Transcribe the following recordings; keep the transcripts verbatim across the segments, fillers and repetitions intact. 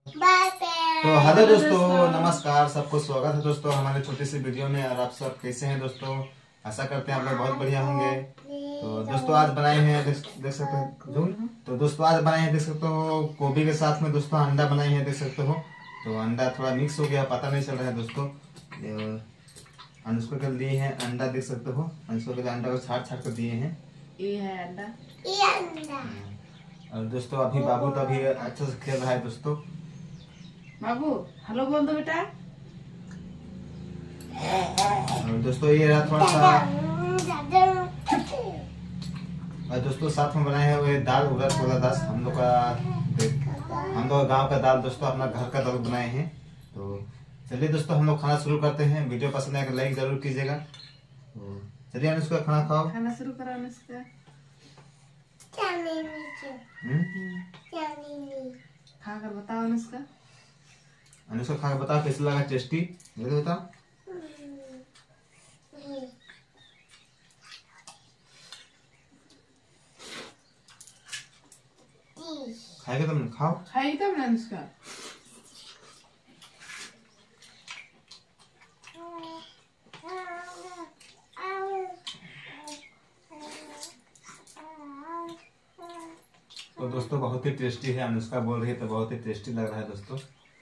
तो हेलो दोस्तों, नमस्कार। सबको स्वागत है दोस्तों हमारे छोटी सी वीडियो में। और आप सब कैसे हैं दोस्तों? आशा करते हैं आप लोग बहुत बढ़िया होंगे। तो दोस्तों आज बनाए हैं, देख, देख सकते हो। तो दोस्तों आज बनाए हैं, देख सकते हो, गोभी के साथ में दोस्तों अंडा बनाए हैं, देख सकते हो। तो अंडा थोड़ा मिक्स हो गया, पता नहीं चल रहा है दोस्तों। अनुष्का के लिए हैं अंडा, देख सकते हो। अनुष्का के अंडा को छाट छाट कर दिए हैं। ये है अंडा। ये अंडा। और दोस्तों अभी बाबू तो अभी अच्छे से खेल रहा है दोस्तों। बाबू हेलो बोल दो बेटा। और दोस्तों ये रहा थोड़ा सा। और दोस्तों साथ में बनाए हैं वो दाल, उड़द वाला दाल। हम लोग का हम लोग गांव का दाल दोस्तों, अपना घर का दाल बनाए हैं। तो चलिए दोस्तों हम लोग खाना शुरू करते हैं। वीडियो पसंद आए तो लाइक जरूर कीजिएगा। तो चलिए अनुष्का खाना खाओ। खाना शुरू करो अनुष्का। खा कर बताओ अनुष्का। अनुष्का खा के बताओ कैसे लगा, टेस्टी मुझे बताओ। खाएगा तुम? खाओ। खाएगी तब ना अनुष्का। तो दोस्तों बहुत ही टेस्टी है, अनुष्का बोल रही है तो बहुत ही टेस्टी लग रहा है दोस्तों।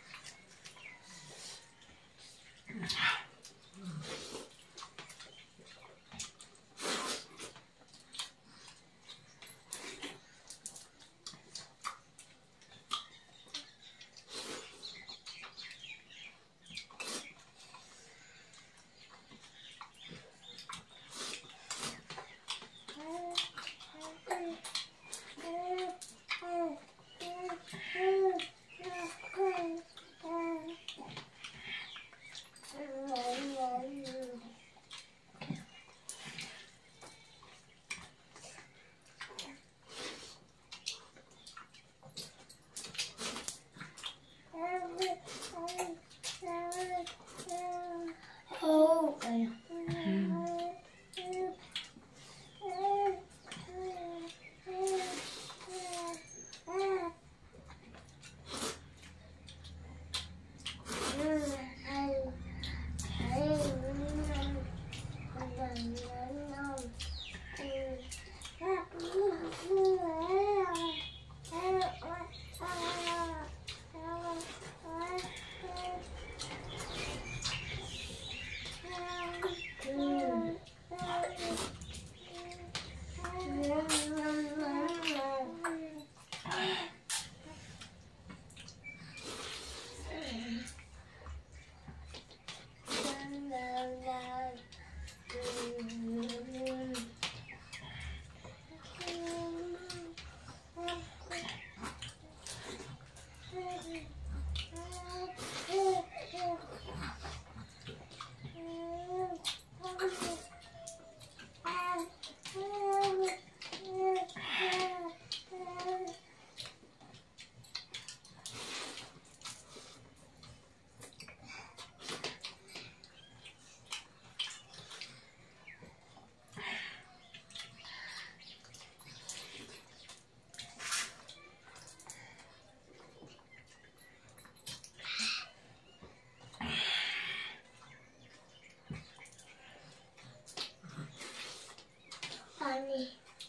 पानी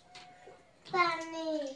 पानी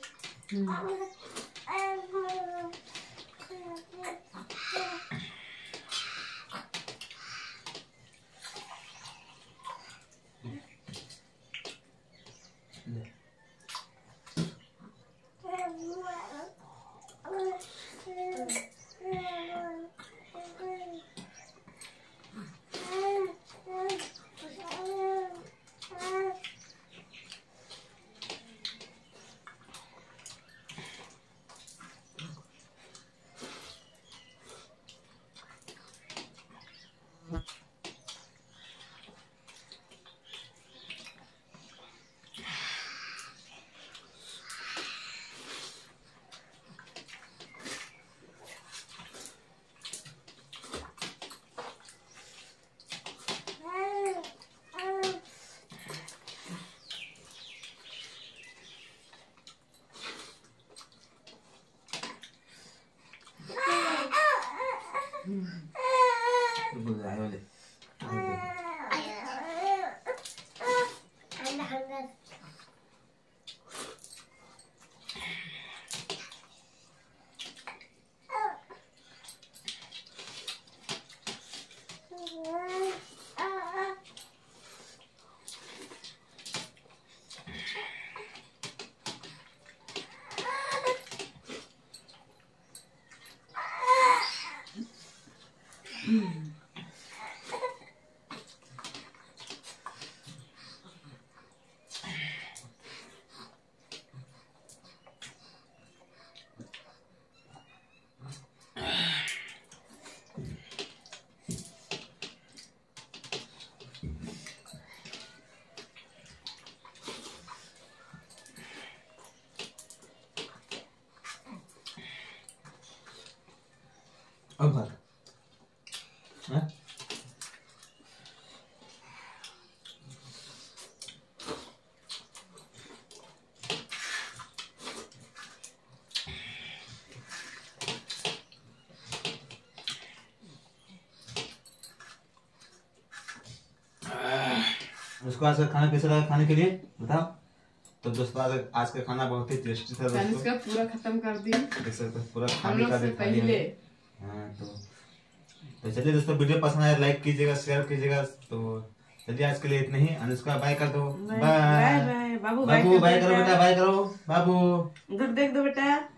बोल रहा है वाले अब भाग हाँ? उसको आज का खाना कैसा लगा खाने के लिए बताओ। तो दोस्तों आज आज का खाना बहुत ही टेस्टी था मैंने दोस्तों। इसका पूरा खत्म कर दिया देख सकते हो पूरा हम खाने लोग का से दिखा दिया पहले। मैंने। हाँ तो तो चलिए दोस्तों वीडियो पसंद आया लाइक कीजिएगा शेयर कीजिएगा। तो चलिए आज के लिए इतना ही। अनुष्का बाय कर दो। बाय बाय बाबू बाबू बाय बाय करो बेटा बाय करो बाबू। उधर देख दो बेटा।